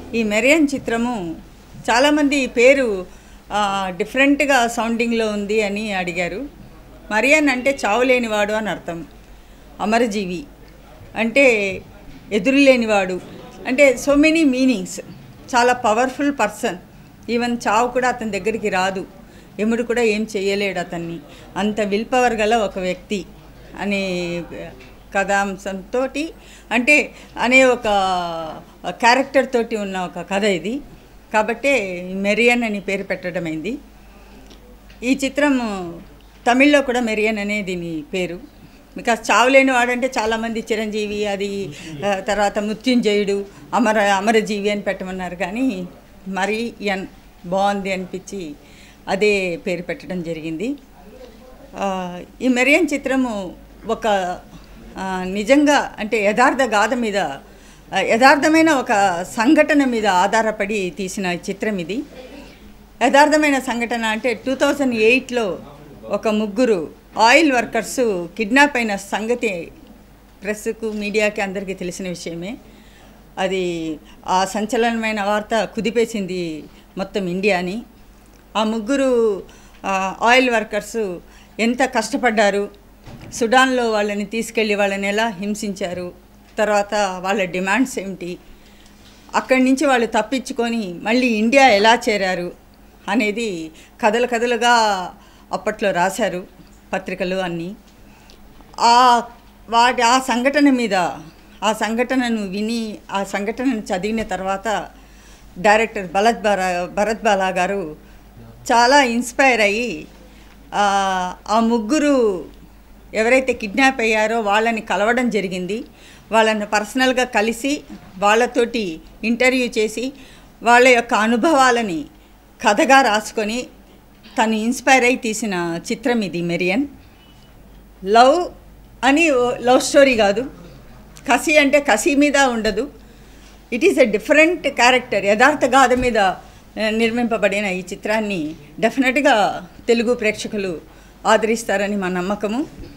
ఈ మెరియన్ చిత్రము చాలామంది పేరు డిఫరెంట్గా సౌండింగ్లో ఉంది అని అడిగారు. మరియన్ అంటే చావులేనివాడు అని అర్థం. అమరజీవి అంటే ఎదురులేనివాడు అంటే సో మెనీ మీనింగ్స్. చాలా పవర్ఫుల్ పర్సన్. ఈవెన్ చావు కూడా అతని దగ్గరికి రాదు, యముడు కూడా ఏం చేయలేడు అతన్ని. అంత విల్ పవర్ గల ఒక వ్యక్తి అనే కథాంశంతో అంటే అనే ఒక క్యారెక్టర్ తోటి ఉన్న ఒక కథ ఇది. కాబట్టే మెరియన్ అని పేరు పెట్టడమైంది. ఈ చిత్రం తమిళ్లో కూడా మెరియన్ అనే దీని పేరు. బికాస్ చావులేని వాడంటే చాలామంది చిరంజీవి, అది తర్వాత మృత్యుంజయుడు, అమరజీవి అని పెట్టమన్నారు. కానీ మరియన్ బాగుంది అనిపించి అదే పేరు పెట్టడం జరిగింది. ఈ మెరియన్ చిత్రము ఒక నిజంగా అంటే యథార్థ గాథ మీద, యథార్థమైన ఒక సంఘటన మీద ఆధారపడి తీసిన చిత్రం ఇది. యథార్థమైన సంఘటన అంటే 2008లో ఒక ముగ్గురు ఆయిల్ వర్కర్సు కిడ్నాప్ అయిన సంగతి ప్రెస్కు, మీడియాకి అందరికీ తెలిసిన విషయమే. అది ఆ సంచలనమైన వార్త కుదిపేసింది మొత్తం ఇండియాని. ఆ ముగ్గురు ఆయిల్ వర్కర్సు ఎంత కష్టపడ్డారు, సుడాన్లో వాళ్ళని తీసుకెళ్ళి వాళ్ళని ఎలా హింసించారు, తర్వాత వాళ్ళ డిమాండ్స్ ఏమిటి, అక్కడి నుంచి వాళ్ళు తప్పించుకొని మళ్ళీ ఇండియా ఎలా చేరారు అనేది కథలు కథలుగా అప్పట్లో రాశారు పత్రికలు అన్నీ. ఆ సంఘటన మీద, ఆ సంఘటనను విని, ఆ సంఘటనను చదివిన తర్వాత డైరెక్టర్ భరత్ బాలా గారు చాలా ఇన్స్పైర్ అయ్యి ఆ ముగ్గురు ఎవరైతే కిడ్నాప్ అయ్యారో వాళ్ళని కలవడం జరిగింది. వాళ్ళని పర్సనల్గా కలిసి వాళ్ళతోటి ఇంటర్వ్యూ చేసి వాళ్ళ యొక్క అనుభవాలని కథగా రాసుకొని తను ఇన్స్పైర్ అయ్యి తీసిన చిత్రం ఇది మెరియన్. లవ్ అని లవ్ స్టోరీ కాదు, కసి అంటే కసి మీద ఉండదు. It is a different character. యథార్థ గాథ మీద నిర్మింపబడిన ఈ చిత్రాన్ని డెఫినెట్గా తెలుగు ప్రేక్షకులు ఆదరిస్తారని మా నమ్మకము.